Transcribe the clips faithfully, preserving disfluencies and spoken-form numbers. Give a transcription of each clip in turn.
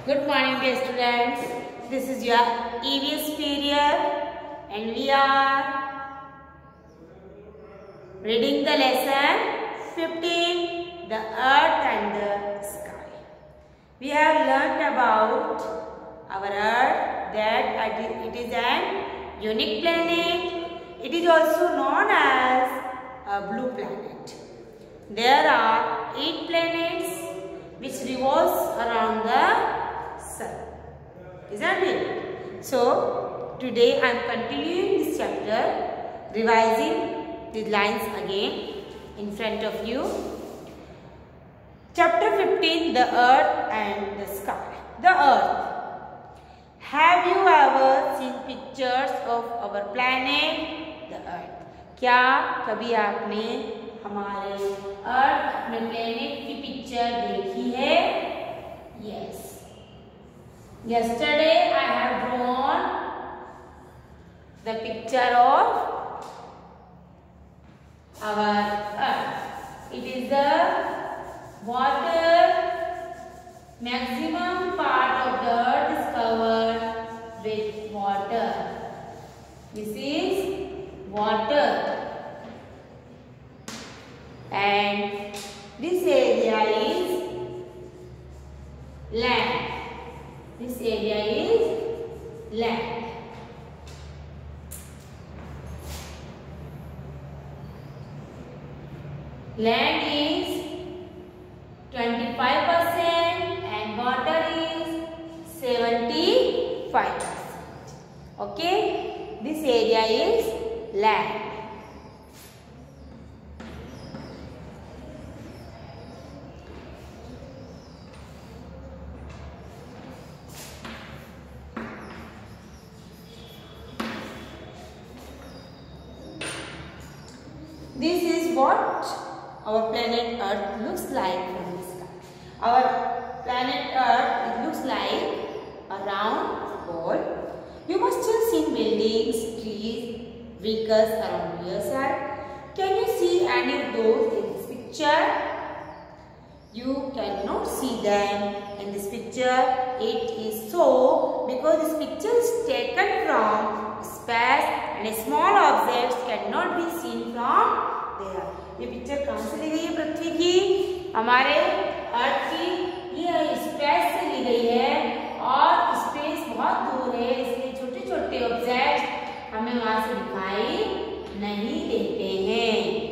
Good morning, dear students. This is your E V S period and we are reading the lesson fifteen, the earth and the sky. We have learnt about our earth, that it is an unique planet. It is also known as a blue planet. There are eight planets which revolves around the sun, isn't it? So today I am continuing this chapter, revising the lines again in front of you. Chapter fifteen, the earth and the sky. The earth. Have you ever seen pictures of our planet, the earth? क्या कभी आपने हमारे अर्थ अपने planet की picture देखी है? Yes. Yesterday I have drawn the picture of our earth. It is the water. Maximum part of the earth is covered with water. This is water. And this area is land. This area is land. Land is twenty-five percent and water is seventy-five percent. Okay? This area is land. This is what our planet Earth looks like from the sky. Our planet Earth, it looks like a round ball. You must have seen buildings, trees, vehicles around your side. Can you see any of those in this picture? You cannot see them in this picture. It is so because this picture is taken from space and small objects cannot be seen from there. ये picture कहाँ से ली गई है? पृथ्वी की, हमारे अर्थ की, ये space से ली गई है और स्पेस बहुत दूर है, इसलिए छोटे छोटे ऑब्जेक्ट हमें वहां से दिखाई नहीं देते हैं.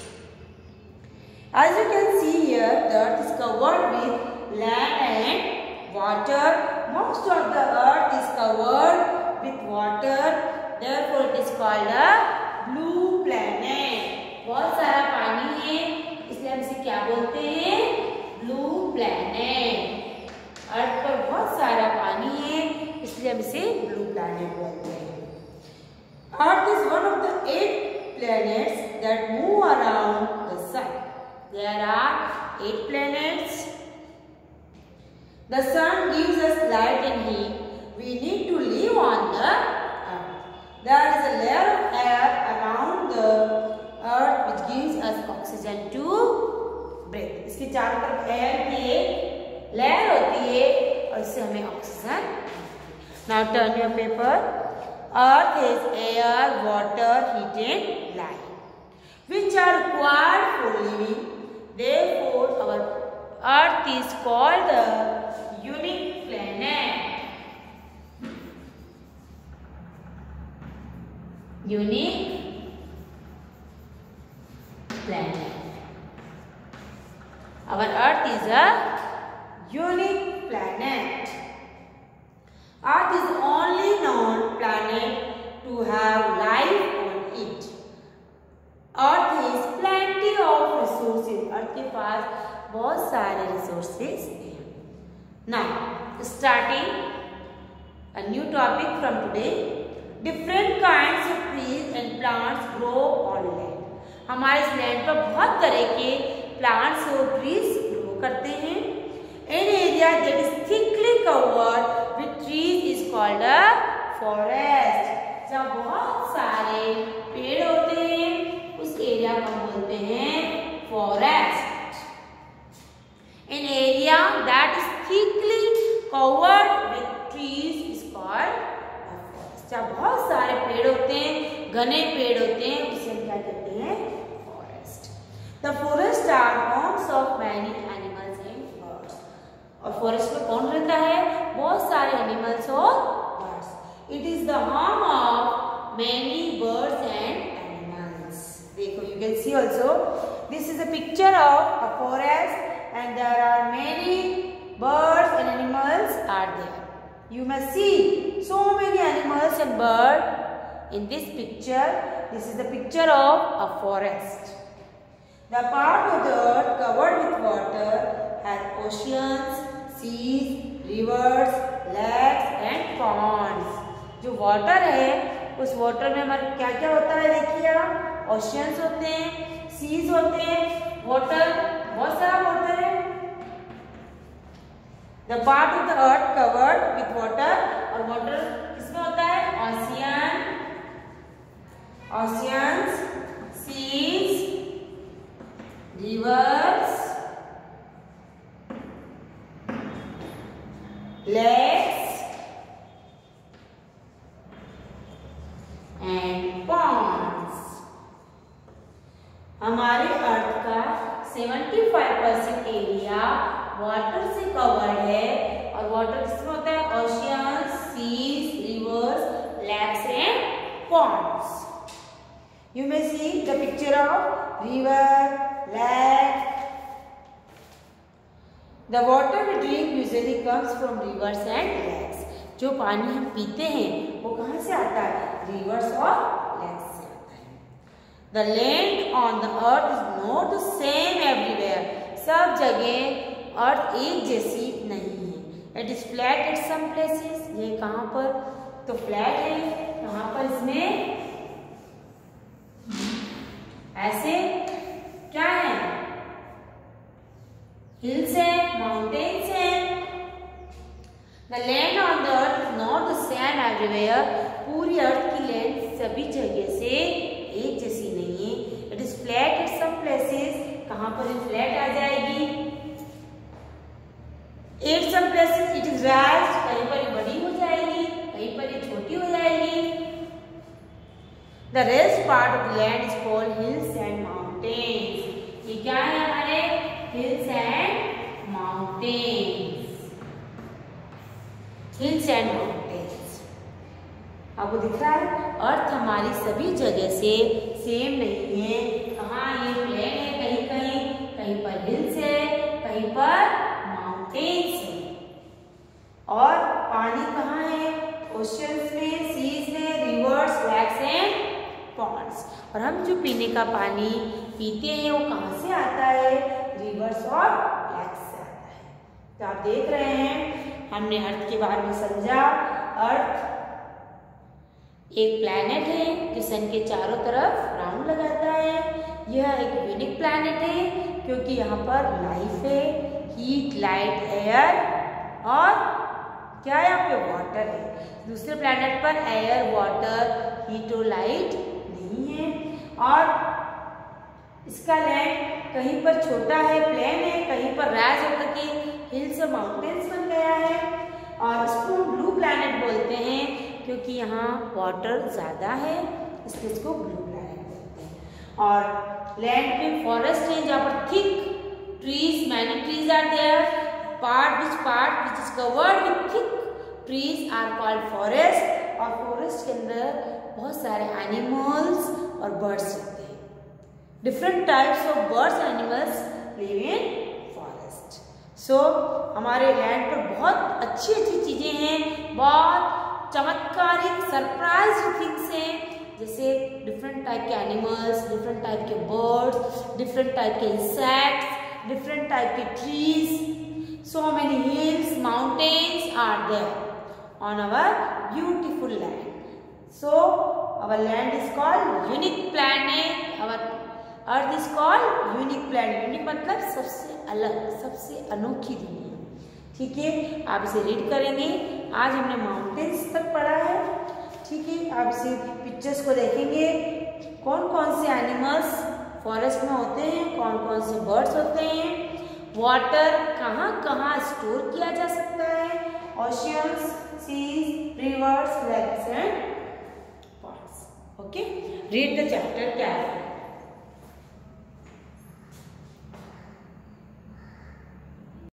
As you can see here, the earth is covered with land and water. Most of the earth is covered with water. Therefore, it is called a blue planet. बहुत सारा पानी है, इसलिए हम इसे क्या बोलते हैं? Blue planet. अर्थ पर बहुत सारा पानी है, इसलिए हम इसे ब्लू प्लैनेट बोलते हैं. Earth is one of the eight planets that move around the sun. There are eight planets. The sun gives us light and heat. We need to live on the earth. There is a layer of air around the earth which gives us oxygen to breathe. इसके चारों तरफ air की एक layer होती है और इससे हमें oxygen. Now turn your paper. Earth is air, water, heat and light, which are required for living. Therefore, our Earth is called a unique planet. Unique planet. Our earth is a unique planet. Earth is only known planet to have life on it. Earth is plenty of resources. Earth के पास बहुत सारे resources हैं. Now, starting a new topic from today. Different kinds of trees and plants grow on land. हमारे इस land पर बहुत तरह के प्लांट्स और ट्रीज ग्रो करते हैं. An area that is thickly covered with trees is called a forest. जहाँ बहुत सारे पेड़ होते हैं उस एरिया को बोलते हैं forest. An area that is thickly covered with trees is called a forest. जहाँ बहुत सारे पेड़ होते हैं, घने पेड़ होते हैं, उसे हम क्या कहते हैं? Forest. The forests are homes of many animals and birds. और फॉरेस्ट में कौन रहता है? बहुत सारे एनिमल्स और birds. It is the home of many birds and animals. देखो, you can see also. This is a picture of a forest, and there are many birds and animals are there. You must see so many animals and birds in this picture. This is the picture of a forest. The part of the earth covered with water has oceans, seas, rivers, lakes and ponds. जो water है, उस water में हमारे क्या क्या होता है? देखिए आप, oceans होते हैं, seas होते हैं, water, बहुत सारा water है. The part of the earth covered with water, और water किसमें होता है? Ocean, oceans, seas, rivers, lakes and ponds. हमारे अर्थ का पचहत्तर परसेंट एरिया वाटर से कवर्ड है, और वाटर किसमें होता है? Oceans, seas, rivers, lakes and ponds. You may see the picture of river, lake. The water we drink usually comes from rivers and lakes. जो पानी हम पीते हैं वो कहाँ से आता है? रिवर्स और लेक्स से आता है. The land on the earth is not the same everywhere. सब जगह अर्थ एक जैसी नहीं है. It is flat at some places. ये कहाँ पर तो फ्लैट है, कहाँ पर इसमें ऐसे क्या है? हिल्स है, माउंटेन्स है. The land on the earth is not the same everywhere. पूरी अर्थ की लैंड सभी जगह से एक जैसी नहीं है. It is flat at some places. कहाँ पर ये फ्लैट आ जाएगी? At some places it is rise. कहीं पर ये बड़ी हो जाएगी, कहीं पर ये छोटी हो जाएगी. The rest part of the land is called hills and mountains. ये क्या है हमारे? Hills and mountains. Hills and mountains. आपको दिख रहा है अर्थ हमारी सभी जगह से सेम नहीं है. कहाँ ये प्लेन है, कहीं कहीं कहीं पर हिल्स है, कहीं पर माउंटेन्स है. और पानी कहाँ है? ओशियंस में, सीज में, रिवर्स, लेक्स एंड पॉन्ड्स. और हम जो पीने का पानी पीते हैं वो कहाँ से आता है? रिवर्स और लेक्स से आता है. तो आप देख रहे हैं हमने अर्थ के बारे में समझा. अर्थ एक प्लैनेट है जो सन के चारों तरफ राउंड लगाता है. यह एक यूनिक प्लैनेट है क्योंकि यहाँ पर लाइफ है, हीट, लाइट, एयर और क्या है यहाँ पे? वाटर है. दूसरे प्लैनेट पर एयर, वाटर, हीट और लाइट नहीं है. और इसका लैंड कहीं पर छोटा है, प्लेन है, कहीं पर राइज होकर के हिल्स और माउंटेन्स बन गया है. और इसको ब्लू प्लैनेट बोलते हैं क्योंकि यहाँ वाटर ज़्यादा है, इसलिए इसको ब्लू प्लैनेट बोलते हैं. और लैंड पे फॉरेस्ट है जहाँ पर thick trees, many trees are there. Part which part which is covered with thick trees are called forest. और फॉरेस्ट के अंदर बहुत सारे एनिमल्स और बर्ड्स रहते हैं. Different types of birds and animals live in forest. So हमारे land पर बहुत अच्छी अच्छी चीजें हैं, बहुत चमत्कारिक सरप्राइज थिंग्स हैं, जैसे डिफरेंट टाइप के एनिमल्स, डिफरेंट टाइप के बर्ड्स, डिफरेंट टाइप के insects, different type of trees. So many hills, mountains are there on our beautiful land. So our land is called unique planet. Our earth is called unique planet. Unique मतलब सबसे अलग, सबसे अनोखी दुनिया. ठीक है, आप इसे रीड करेंगे. आज हमने माउंटेन्स तक पढ़ा है. ठीक है, आप इसे पिक्चर्स को देखेंगे. कौन कौन से एनिमल्स फॉरेस्ट में होते हैं, कौन कौन से बर्ड्स होते हैं, वाटर कहाँ कहाँ स्टोर किया जा सकता है, oceans, seas, rivers, lakes and ponds. Okay, read the chapter carefully.